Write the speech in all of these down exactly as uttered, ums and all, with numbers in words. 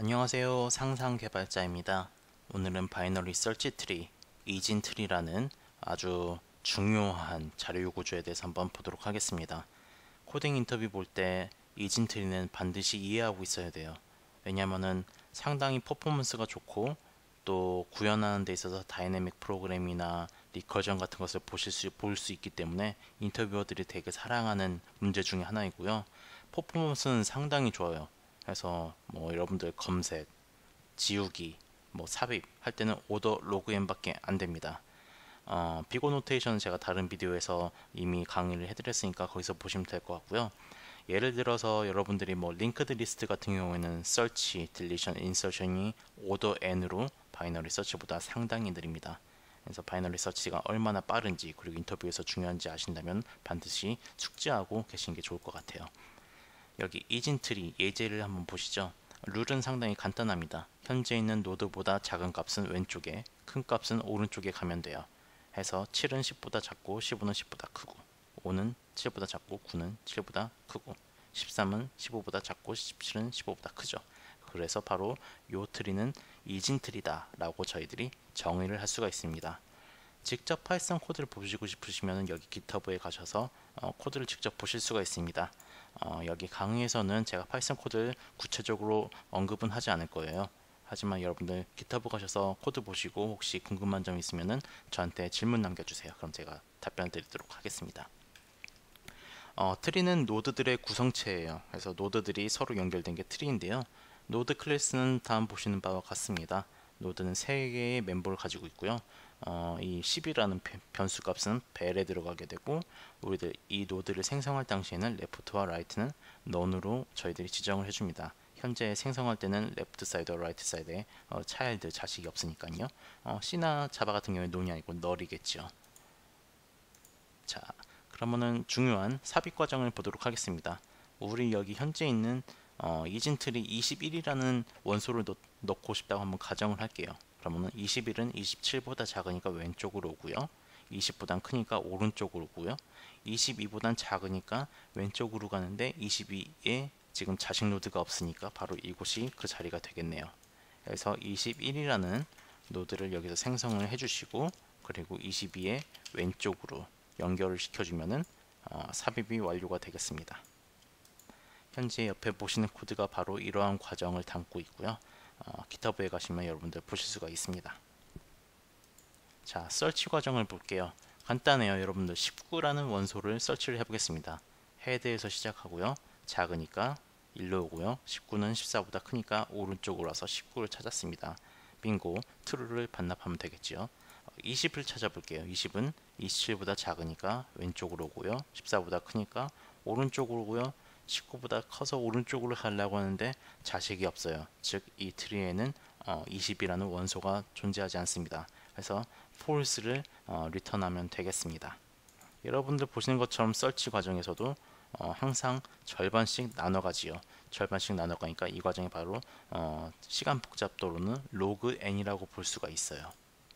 안녕하세요. 상상 개발자입니다. 오늘은 바이너리 서치 트리, 이진 트리라는 아주 중요한 자료 구조에 대해서 한번 보도록 하겠습니다. 코딩 인터뷰 볼 때 이진 트리는 반드시 이해하고 있어야 돼요. 왜냐하면은 상당히 퍼포먼스가 좋고 또 구현하는 데 있어서 다이내믹 프로그램이나 리커전 같은 것을 보실 수, 볼 수 있기 때문에 인터뷰어들이 되게 사랑하는 문제 중에 하나이고요. 퍼포먼스는 상당히 좋아요. 그래서 뭐 여러분들 검색, 지우기, 뭐 삽입 할 때는 오더 로그인 밖에 안 됩니다. 어, 비고 노테이션은 제가 다른 비디오에서 이미 강의를 해드렸으니까 거기서 보시면 될 것 같고요. 예를 들어서 여러분들이 뭐 링크드 리스트 같은 경우에는 search, deletion, insertion이 오더 n으로 바이너리 서치보다 상당히 느립니다. 그래서 바이너리 서치가 얼마나 빠른지 그리고 인터뷰에서 중요한지 아신다면 반드시 숙지하고 계신 게 좋을 것 같아요. 여기 이진 트리 예제를 한번 보시죠. 룰은 상당히 간단합니다. 현재 있는 노드보다 작은 값은 왼쪽에, 큰 값은 오른쪽에 가면 돼요. 해서 칠은 십보다 작고 십오는 십보다 크고 오는 칠보다 작고 구는 칠보다 크고 십삼은 십오보다 작고 십칠은 십오보다 크죠. 그래서 바로 요 트리는 이진 트리다 라고 저희들이 정의를 할 수가 있습니다. 직접 파이썬 코드를 보시고 싶으시면 여기 깃허브에 가셔서 어, 코드를 직접 보실 수가 있습니다. 어, 여기 강의에서는 제가 파이썬 코드를 구체적으로 언급은 하지 않을 거예요. 하지만 여러분들 깃허브 가셔서 코드 보시고 혹시 궁금한 점 있으면 저한테 질문 남겨주세요. 그럼 제가 답변 드리도록 하겠습니다. 어, 트리는 노드들의 구성체예요. 그래서 노드들이 서로 연결된 게 트리인데요. 노드 클래스는 다음 보시는 바와 같습니다. 노드는 세 개의 멤버를 가지고 있고요. 어, 이 십이라는 변수 값은 벨에 들어가게 되고 우리들 이 노드를 생성할 당시에는 레프트와 라이트는 none으로 저희들이 지정을 해줍니다. 현재 생성할 때는 레프트 사이드와 라이트 사이드에 어, 차일드 자식이 없으니까요. 어, C나 자바 같은 경우에 non이 아니고 null이겠죠. 자, 그러면은 중요한 삽입 과정을 보도록 하겠습니다. 우리 여기 현재 있는 어, 이진 트리 이십일이라는 원소를 넣, 넣고 싶다고 한번 가정을 할게요. 그러면은 이십일은 이십칠보다 작으니까 왼쪽으로 오고요. 이십보단 크니까 오른쪽으로 오고요. 이십이보단 작으니까 왼쪽으로 가는데 이십이에 지금 자식 노드가 없으니까 바로 이곳이 그 자리가 되겠네요. 그래서 이십일이라는 노드를 여기서 생성을 해주시고 그리고 이십이의 왼쪽으로 연결을 시켜주면은 어, 삽입이 완료가 되겠습니다. 현재 옆에 보시는 코드가 바로 이러한 과정을 담고 있고요. 어, 깃허브에 가시면 여러분들 보실 수가 있습니다. 자, 설치 과정을 볼게요. 간단해요. 여러분들 십구라는 원소를 설치를 해보겠습니다. 헤드에서 시작하고요. 작으니까 일로 오고요. 십구는 십사보다 크니까 오른쪽으로 와서 십구를 찾았습니다. 빙고, true를 반납하면 되겠죠. 이십을 찾아볼게요. 이십은 이십칠보다 작으니까 왼쪽으로 오고요. 십사보다 크니까 오른쪽으로 오고요. 십구보다 커서 오른쪽으로 가려고 하는데 자식이 없어요. 즉 이 트리에는 어, 이십이라는 원소가 존재하지 않습니다. 그래서 false를 어, 리턴하면 되겠습니다. 여러분들 보시는 것처럼 설치 과정에서도 어, 항상 절반씩 나눠가지요. 절반씩 나눠가니까 이 과정이 바로 어, 시간 복잡도로는 로그 n이라고 볼 수가 있어요.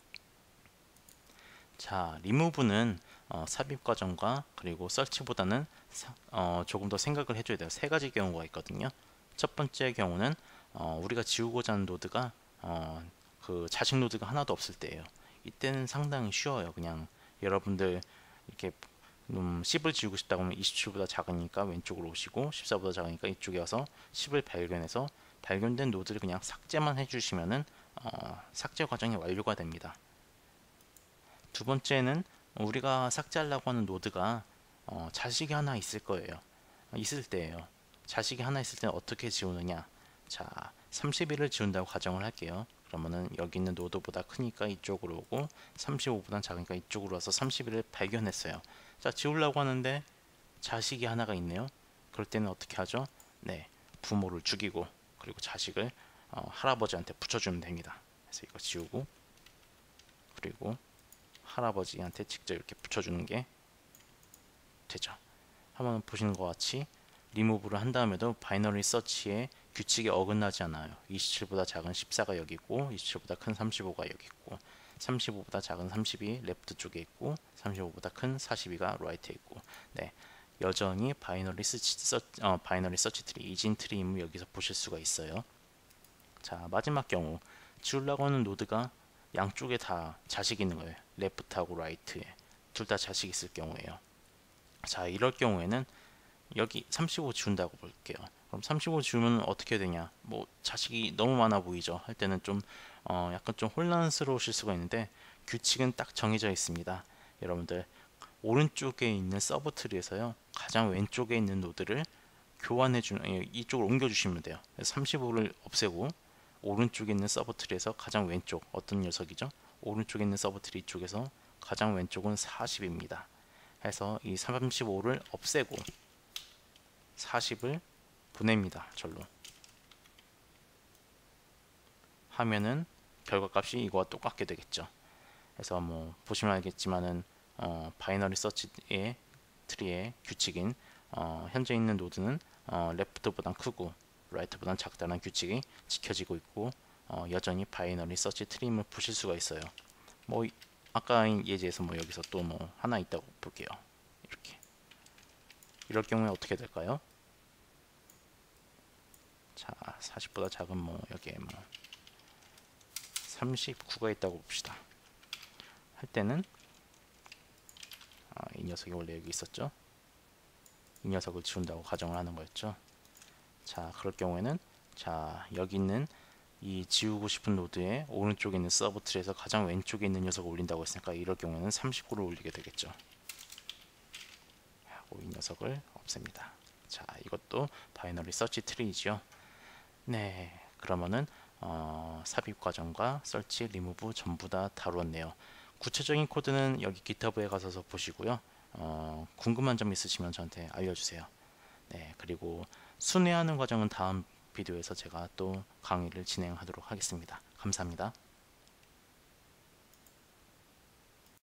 자, 리무브는 어, 삽입 과정과 그리고 설치보다는 사, 어, 조금 더 생각을 해줘야 돼요. 세 가지 경우가 있거든요. 첫 번째 경우는 어, 우리가 지우고자 하는 노드가 어, 그 자식 노드가 하나도 없을 때예요. 이때는 상당히 쉬워요. 그냥 여러분들 이렇게 음, 십을 지우고 싶다고 하면 이십칠보다 작으니까 왼쪽으로 오시고 십사보다 작으니까 이쪽에 와서 십을 발견해서 발견된 노드를 그냥 삭제만 해주시면은 어, 삭제 과정이 완료가 됩니다. 두 번째는 우리가 삭제하려고 하는 노드가 어, 자식이 하나 있을 거예요. 있을 때예요. 자식이 하나 있을 때는 어떻게 지우느냐. 자, 삼십일을 지운다고 가정을 할게요. 그러면은 여기 있는 노드보다 크니까 이쪽으로 오고 삼십오보다 작으니까 이쪽으로 와서 삼십일을 발견했어요. 자, 지우려고 하는데 자식이 하나가 있네요. 그럴 때는 어떻게 하죠? 네, 부모를 죽이고 그리고 자식을 어, 할아버지한테 붙여주면 됩니다. 그래서 이거 지우고 그리고 할아버지한테 직접 이렇게 붙여주는 게 되죠. 한번 보시는 것 같이 리무브를 한 다음에도 바이너리 서치의 규칙에 어긋나지 않아요. 이십칠보다 작은 십사가 여기 있고 이십칠보다 큰 삼십오가 여기 있고 삼십오보다 작은 삼십이 레프트 쪽에 있고 삼십오보다 큰 사십이가 라이트에 있고 네, 여전히 바이너리 서치, 서, 어, 바이너리 서치 트리, 이진 트리임을 여기서 보실 수가 있어요. 자, 마지막 경우 지우려고 하는 노드가 양쪽에 다 자식이 있는 거예요. 레프트하고 라이트에 둘 다 자식이 있을 경우에요. 자, 이럴 경우에는 여기 삼십오 지운다고 볼게요. 그럼 삼십오 지우면 어떻게 되냐? 뭐 자식이 너무 많아 보이죠? 할 때는 좀 어, 약간 좀 혼란스러우실 수가 있는데 규칙은 딱 정해져 있습니다. 여러분들 오른쪽에 있는 서브 트리에서요 가장 왼쪽에 있는 노드를 교환해 주는 이쪽으로 옮겨 주시면 돼요. 삼십오를 없애고 오른쪽에 있는 서브 트리에서 가장 왼쪽 어떤 녀석이죠? 오른쪽에 있는 서브 트리 쪽에서 가장 왼쪽은 사십입니다. 해서 이 삼십오를 없애고 사십을 보냅니다. 절로 하면은 결과값이 이거와 똑같게 되겠죠. 그래서 뭐 보시면 알겠지만은 어, 바이너리 서치의 트리의 규칙인 어, 현재 있는 노드는 어, 레프트보단 크고 라이트보단 작다는 규칙이 지켜지고 있고 어, 여전히 바이너리 서치 트리임을 보실 수가 있어요. 뭐 아까 예제에서 뭐 여기서 또 뭐 하나 있다고 볼게요. 이렇게 이럴 경우에 어떻게 될까요? 자, 사십보다 작은 뭐 여기에 뭐 삼십구가 있다고 봅시다. 할 때는 아, 이 녀석이 원래 여기 있었죠. 이 녀석을 지운다고 가정을 하는 거였죠. 자, 그럴 경우에는 자, 여기 있는 이 지우고 싶은 노드의 오른쪽에 있는 서브 트리에서 가장 왼쪽에 있는 녀석을 올린다고 했으니까 이럴 경우에는 삼십구를 올리게 되겠죠. 하고 이 녀석을 없앱니다. 자, 이것도 바이너리 서치 트리이죠. 네, 그러면은 어, 삽입 과정과 설치, 리무브 전부 다 다루었네요. 구체적인 코드는 여기 깃허브에 가서 보시고요. 어, 궁금한 점 있으시면 저한테 알려주세요. 네, 그리고 순회하는 과정은 다음 비디오에서 제가 또 강의를 진행하도록 하겠습니다. 감사합니다.